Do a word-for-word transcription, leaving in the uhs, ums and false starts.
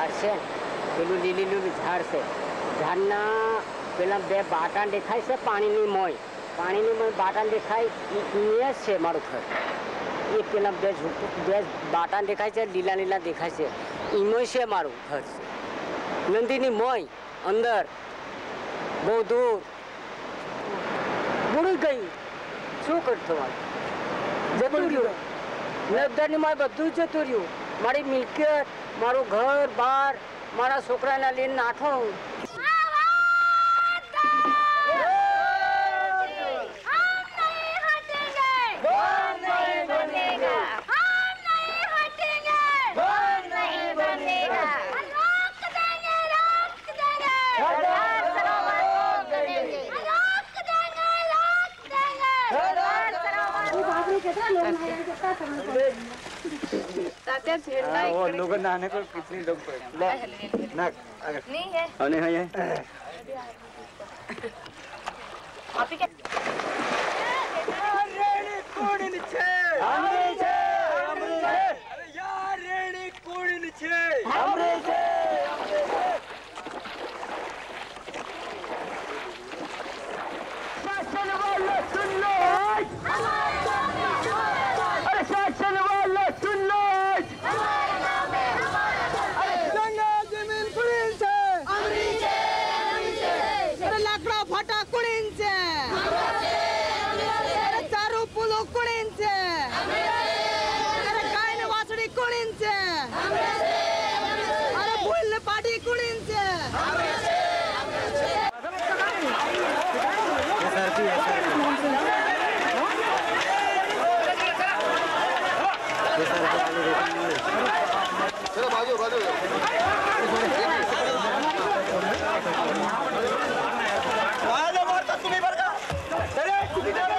ઝાડ છે પેલું લીલી લીલું ઝાડ છે ઝાડના પેલા બે બાટા દેખાય છે પાણીની મોય પાણીની મોય બાટા દેખાય એ છે મારું ઘર એ પેલા બે ઝૂંપું બે બાટા દેખાય છે લીલા લીલા દેખાય છે એમાં છે મારું ઘર છે નંદીની મોય અંદર બહુ દૂર બુડી ગઈ શું કરતો જતું રહ્યું નવદારની મારે બધું જ જતું રહ્યું મારી મિલકત મારું ઘર બાર મારા છોકરાને લઈને નાઠો वो लोग नहाने को कितने लोग ना नहीं है नहीं है आप ही क्या रेडी कोड़ी नीचे हमरे छे हमरे छे अरे यार रेडी कोड़ी नीचे हमरे छे शासन वाला सुन लो अरे शासन वाला सुन लो चलो बाजू बाजू बाजू मारता तुम्ही बरं का